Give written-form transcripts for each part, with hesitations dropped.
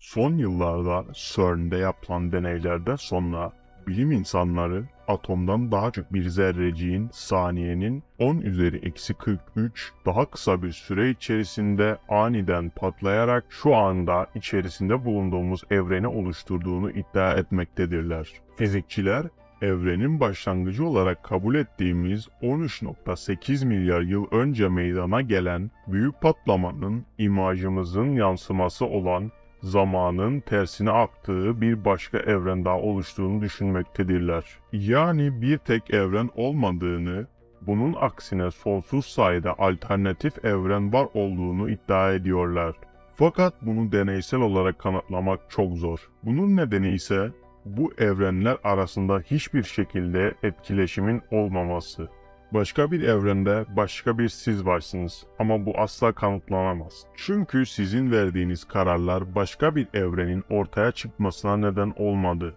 Son yıllarda CERN'de yapılan deneylerden sonra bilim insanları atomdan daha çok bir zerreciğin saniyenin 10⁻43 daha kısa bir süre içerisinde aniden patlayarak şu anda içerisinde bulunduğumuz evreni oluşturduğunu iddia etmektedirler. Fizikçiler, evrenin başlangıcı olarak kabul ettiğimiz 13,8 milyar yıl önce meydana gelen büyük patlamanın imajımızın yansıması olan zamanın tersine aktığı bir başka evren daha oluştuğunu düşünmektedirler. Yani bir tek evren olmadığını, bunun aksine sonsuz sayıda alternatif evren var olduğunu iddia ediyorlar. Fakat bunu deneysel olarak kanıtlamak çok zor. Bunun nedeni ise bu evrenler arasında hiçbir şekilde etkileşimin olmaması. Başka bir evrende başka bir siz varsınız ama bu asla kanıtlanamaz. Çünkü sizin verdiğiniz kararlar başka bir evrenin ortaya çıkmasına neden olmadı.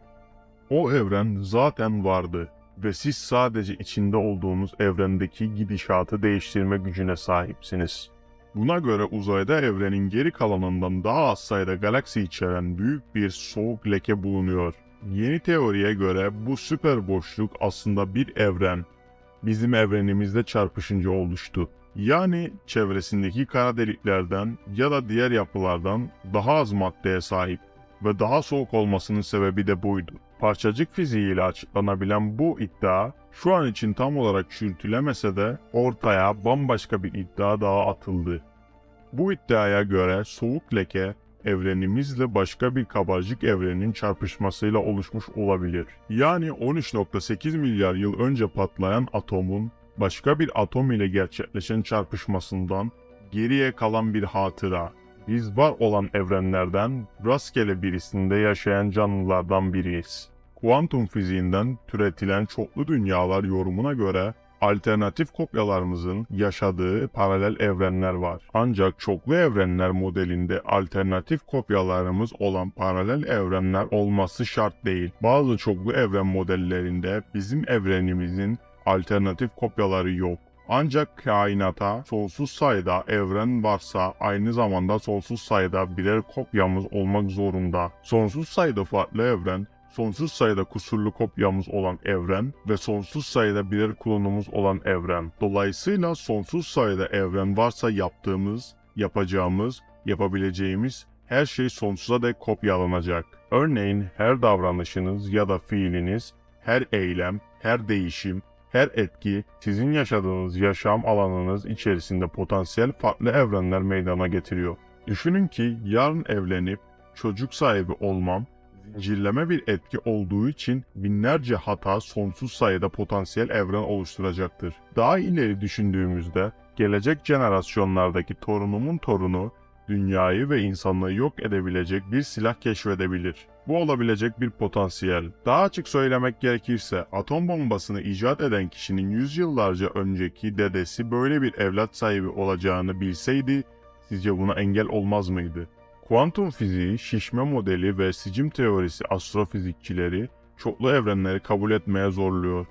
O evren zaten vardı ve siz sadece içinde olduğunuz evrendeki gidişatı değiştirme gücüne sahipsiniz. Buna göre uzayda evrenin geri kalanından daha az sayıda galaksi içeren büyük bir soğuk leke bulunuyor. Yeni teoriye göre bu süper boşluk aslında bir evren, bizim evrenimizde çarpışınca oluştu. Yani çevresindeki kara deliklerden ya da diğer yapılardan daha az maddeye sahip ve daha soğuk olmasının sebebi de buydu. Parçacık fiziğiyle açıklanabilen bu iddia şu an için tam olarak çürütülemese de ortaya bambaşka bir iddia daha atıldı. Bu iddiaya göre soğuk leke evrenimizle başka bir kabarcık evrenin çarpışmasıyla oluşmuş olabilir. Yani 13,8 milyar yıl önce patlayan atomun başka bir atom ile gerçekleşen çarpışmasından geriye kalan bir hatıra. Biz var olan evrenlerden rastgele birisinde yaşayan canlılardan biriyiz. Kuantum fiziğinden türetilen çoklu dünyalar yorumuna göre alternatif kopyalarımızın yaşadığı paralel evrenler var. Ancak çoklu evrenler modelinde alternatif kopyalarımız olan paralel evrenler olması şart değil. Bazı çoklu evren modellerinde bizim evrenimizin alternatif kopyaları yok. Ancak kainata sonsuz sayıda evren varsa aynı zamanda sonsuz sayıda birer kopyamız olmak zorunda. Sonsuz sayıda farklı evren, sonsuz sayıda kusurlu kopyamız olan evren ve sonsuz sayıda birer klonumuz olan evren. Dolayısıyla sonsuz sayıda evren varsa yaptığımız, yapacağımız, yapabileceğimiz her şey sonsuza dek kopyalanacak. Örneğin her davranışınız ya da fiiliniz, her eylem, her değişim, her etki sizin yaşadığınız yaşam alanınız içerisinde potansiyel farklı evrenler meydana getiriyor. Düşünün ki yarın evlenip çocuk sahibi olmam, zincirleme bir etki olduğu için binlerce hata sonsuz sayıda potansiyel evren oluşturacaktır. Daha ileri düşündüğümüzde gelecek jenerasyonlardaki torunumun torunu dünyayı ve insanlığı yok edebilecek bir silah keşfedebilir. Bu olabilecek bir potansiyel. Daha açık söylemek gerekirse atom bombasını icat eden kişinin yüzyıllarca önceki dedesi böyle bir evlat sahibi olacağını bilseydi sizce buna engel olmaz mıydı? Kuantum fiziği, şişme modeli ve sicim teorisi astrofizikçileri çoklu evrenleri kabul etmeye zorluyor.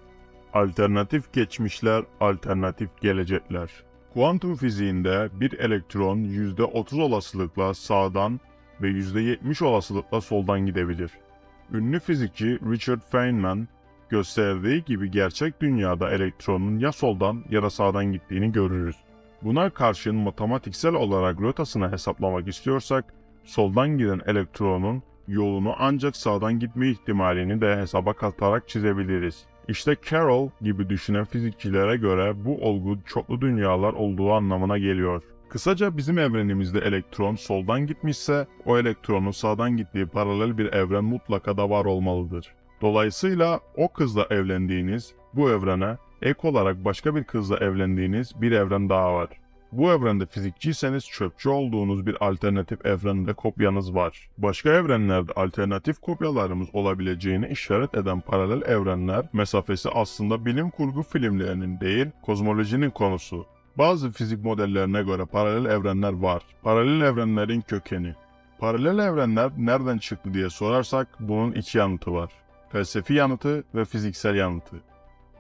Alternatif geçmişler, alternatif gelecekler. Kuantum fiziğinde bir elektron %30 olasılıkla sağdan ve %70 olasılıkla soldan gidebilir. Ünlü fizikçi Richard Feynman gösterdiği gibi gerçek dünyada elektronun ya soldan ya da sağdan gittiğini görürüz. Buna karşın matematiksel olarak rotasını hesaplamak istiyorsak, soldan giden elektronun yolunu ancak sağdan gitme ihtimalini de hesaba katarak çizebiliriz. İşte Carroll gibi düşünen fizikçilere göre bu olgu çoklu dünyalar olduğu anlamına geliyor. Kısaca bizim evrenimizde elektron soldan gitmişse, o elektronun sağdan gittiği paralel bir evren mutlaka da var olmalıdır. Dolayısıyla o kızla evlendiğiniz bu evrene ek olarak başka bir kızla evlendiğiniz bir evren daha var. Bu evrende fizikçiyseniz çöpçü olduğunuz bir alternatif evrende kopyanız var. Başka evrenlerde alternatif kopyalarımız olabileceğini işaret eden paralel evrenler mesafesi aslında bilim kurgu filmlerinin değil, kozmolojinin konusu. Bazı fizik modellerine göre paralel evrenler var. Paralel evrenlerin kökeni. Paralel evrenler nereden çıktı diye sorarsak bunun iki yanıtı var. Felsefi yanıtı ve fiziksel yanıtı.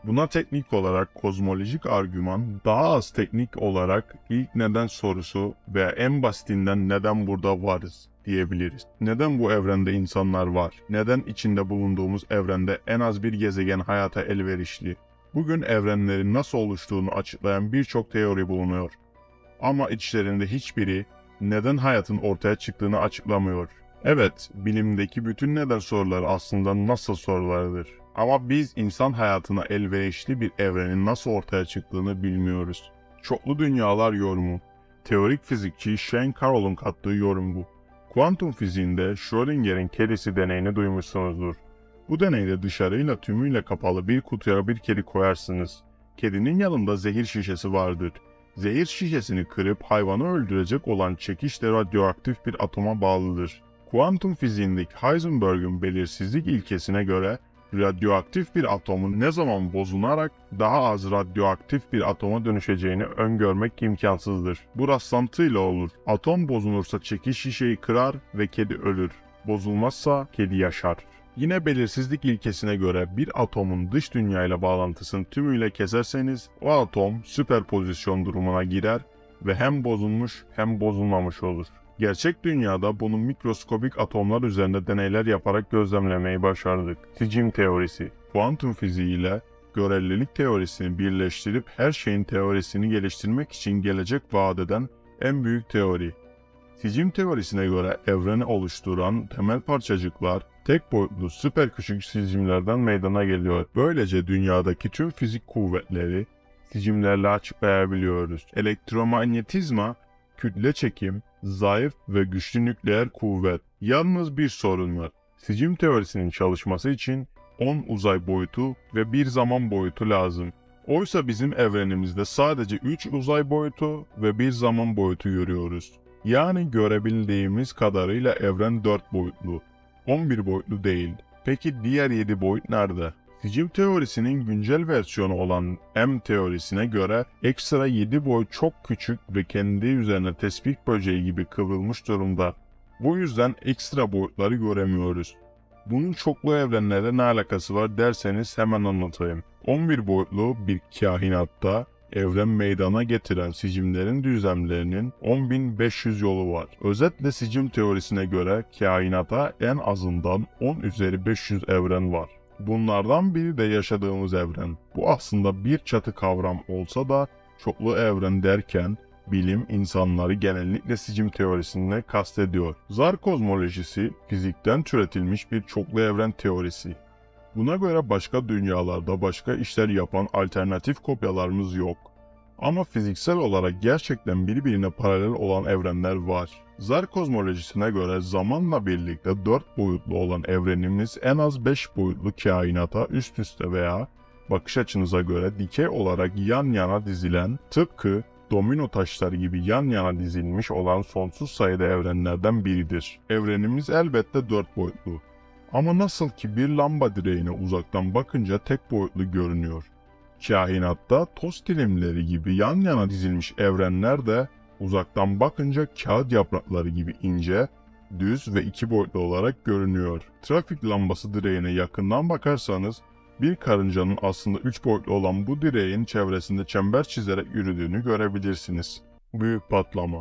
Buna teknik olarak kozmolojik argüman, daha az teknik olarak ilk neden sorusu veya en basitinden neden burada varız diyebiliriz. Neden bu evrende insanlar var? Neden içinde bulunduğumuz evrende en az bir gezegen hayata elverişli? Bugün evrenlerin nasıl oluştuğunu açıklayan birçok teori bulunuyor. Ama içlerinde hiçbiri neden hayatın ortaya çıktığını açıklamıyor. Evet, bilimdeki bütün neden soruları aslında nasıl sorularıdır. Ama biz insan hayatına elverişli bir evrenin nasıl ortaya çıktığını bilmiyoruz. Çoklu dünyalar yorumu. Teorik fizikçi Shane Carroll'un kattığı yorum bu. Kuantum fiziğinde Schrödinger'in kedisi deneyini duymuşsunuzdur. Bu deneyde dışarıyla tümüyle kapalı bir kutuya bir kedi koyarsınız. Kedinin yanında zehir şişesi vardır. Zehir şişesini kırıp hayvanı öldürecek olan çekiç de radyoaktif bir atoma bağlıdır. Kuantum fiziğindeki Heisenberg'in belirsizlik ilkesine göre radyoaktif bir atomun ne zaman bozularak daha az radyoaktif bir atoma dönüşeceğini öngörmek imkansızdır. Bu rastlantıyla olur. Atom bozulursa çekiç şişeyi kırar ve kedi ölür. Bozulmazsa kedi yaşar. Yine belirsizlik ilkesine göre bir atomun dış dünyayla bağlantısını tümüyle keserseniz o atom süperpozisyon durumuna girer ve hem bozulmuş hem bozulmamış olur. Gerçek dünyada bunu mikroskobik atomlar üzerinde deneyler yaparak gözlemlemeyi başardık. Sicim teorisi, kuantum fiziği ile görelilik teorisini birleştirip her şeyin teorisini geliştirmek için gelecek vaat eden en büyük teori. Sicim teorisine göre evreni oluşturan temel parçacıklar tek boyutlu süper küçük sicimlerden meydana geliyor. Böylece dünyadaki tüm fizik kuvvetleri sicimlerle açıklayabiliyoruz. Elektromanyetizma, kütle çekim, zayıf ve güçlü nükleer kuvvet. Yalnız bir sorun var. Sicim teorisinin çalışması için 10 uzay boyutu ve 1 zaman boyutu lazım. Oysa bizim evrenimizde sadece 3 uzay boyutu ve 1 zaman boyutu görüyoruz. Yani görebildiğimiz kadarıyla evren 4 boyutlu, 11 boyutlu değil. Peki diğer 7 boyut nerede? Sicim teorisinin güncel versiyonu olan M teorisine göre ekstra 7 boyut çok küçük ve kendi üzerine tespih böceği gibi kıvrılmış durumda. Bu yüzden ekstra boyutları göremiyoruz. Bunun çoklu evrenlerle ne alakası var derseniz hemen anlatayım. 11 boyutlu bir kainatta evren meydana getiren sicimlerin düzlemlerinin 10.500 yolu var. Özetle sicim teorisine göre kainata en azından 10 üzeri 500 evren var. Bunlardan biri de yaşadığımız evren. Bu aslında bir çatı kavram olsa da çoklu evren derken bilim insanları genellikle sicim teorisine kastediyor. Zar kozmolojisi fizikten türetilmiş bir çoklu evren teorisi. Buna göre başka dünyalarda başka işler yapan alternatif kopyalarımız yok. Ama fiziksel olarak gerçekten birbirine paralel olan evrenler var. Zar kozmolojisine göre zamanla birlikte 4 boyutlu olan evrenimiz en az 5 boyutlu kainata üst üste veya bakış açınıza göre dikey olarak yan yana dizilen, tıpkı domino taşları gibi yan yana dizilmiş olan sonsuz sayıda evrenlerden biridir. Evrenimiz elbette 4 boyutlu. Ama nasıl ki bir lamba direğine uzaktan bakınca tek boyutlu görünüyor. Kainatta toz dilimleri gibi yan yana dizilmiş evrenler de uzaktan bakınca kağıt yaprakları gibi ince, düz ve 2 boyutlu olarak görünüyor. Trafik lambası direğine yakından bakarsanız bir karıncanın aslında 3 boyutlu olan bu direğin çevresinde çember çizerek yürüdüğünü görebilirsiniz. Büyük patlama.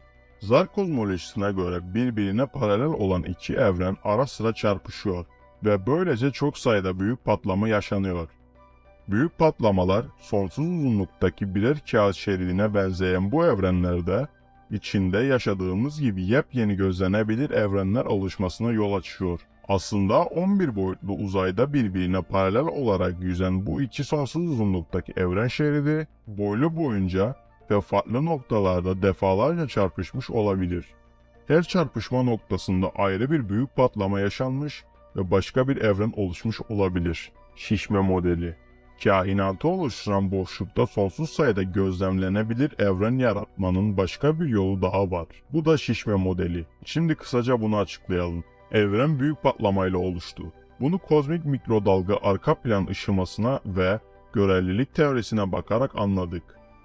Zar kozmolojisine göre birbirine paralel olan iki evren ara sıra çarpışıyor ve böylece çok sayıda büyük patlama yaşanıyor. Büyük patlamalar sonsuz uzunluktaki birer kağıt şeridine benzeyen bu evrenlerde içinde yaşadığımız gibi yepyeni gözlenebilir evrenler oluşmasına yol açıyor. Aslında 11 boyutlu uzayda birbirine paralel olarak yüzen bu iki sonsuz uzunluktaki evren şeridi boylu boyunca ve farklı noktalarda defalarca çarpışmış olabilir. Her çarpışma noktasında ayrı bir büyük patlama yaşanmış ve başka bir evren oluşmuş olabilir. Şişme modeli. Kainatı oluşturan boşlukta sonsuz sayıda gözlemlenebilir evren yaratmanın başka bir yolu daha var. Bu da şişme modeli. Şimdi kısaca bunu açıklayalım. Evren büyük patlamayla oluştu. Bunu kozmik mikrodalga arka plan ışımasına ve görelilik teorisine bakarak anladık.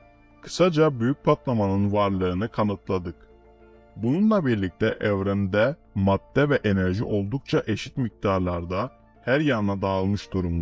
Kısaca büyük patlamanın varlığını kanıtladık. Bununla birlikte evrende madde ve enerji oldukça eşit miktarlarda her yana dağılmış durumda.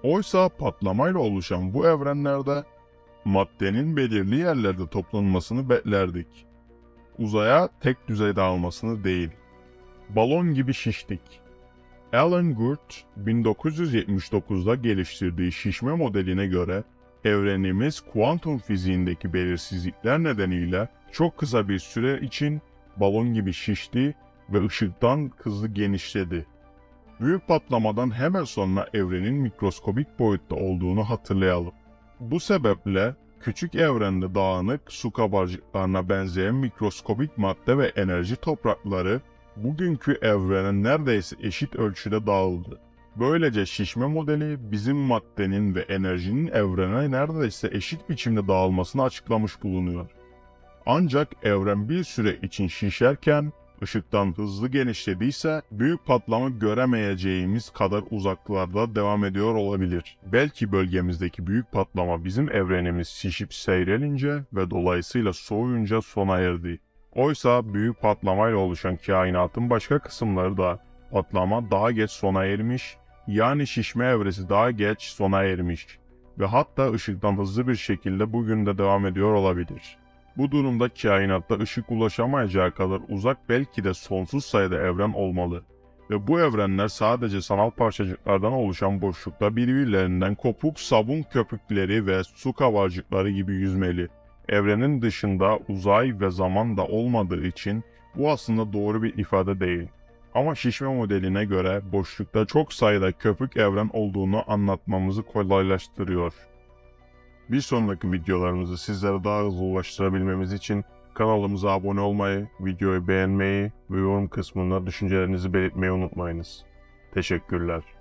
Oysa patlamayla oluşan bu evrenlerde maddenin belirli yerlerde toplanmasını beklerdik. Uzaya tek düzey dağılmasını değil. Balon gibi şiştik. Alan Guth, 1979'da geliştirdiği şişme modeline göre evrenimiz kuantum fiziğindeki belirsizlikler nedeniyle çok kısa bir süre için balon gibi şişti ve ışıktan hızlı genişledi. Büyük patlamadan hemen sonra evrenin mikroskobik boyutta olduğunu hatırlayalım. Bu sebeple küçük evrende dağınık su kabarcıklarına benzeyen mikroskobik madde ve enerji toprakları bugünkü evrene neredeyse eşit ölçüde dağıldı. Böylece şişme modeli bizim maddenin ve enerjinin evrene neredeyse eşit biçimde dağılmasını açıklamış bulunuyor. Ancak evren bir süre için şişerken ışıktan hızlı genişlediyse büyük patlama göremeyeceğimiz kadar uzaklarda devam ediyor olabilir. Belki bölgemizdeki büyük patlama bizim evrenimiz şişip seyrelince ve dolayısıyla soğuyunca sona erdi. Oysa büyük patlamayla oluşan kainatın başka kısımları da patlama daha geç sona ermiş, yani şişme evresi daha geç sona ermiş ve hatta ışıktan hızlı bir şekilde bugün de devam ediyor olabilir. Bu durumda kainatta ışık ulaşamayacağı kadar uzak belki de sonsuz sayıda evren olmalı ve bu evrenler sadece sanal parçacıklardan oluşan boşlukta birbirlerinden kopuk sabun köpükleri ve su kabarcıkları gibi yüzmeli. Evrenin dışında uzay ve zaman da olmadığı için bu aslında doğru bir ifade değil. Ama şişme modeline göre boşlukta çok sayıda köpük evren olduğunu anlatmamızı kolaylaştırıyor. Bir sonraki videolarımızı sizlere daha hızlı ulaştırabilmemiz için kanalımıza abone olmayı, videoyu beğenmeyi ve yorum kısmında düşüncelerinizi belirtmeyi unutmayınız. Teşekkürler.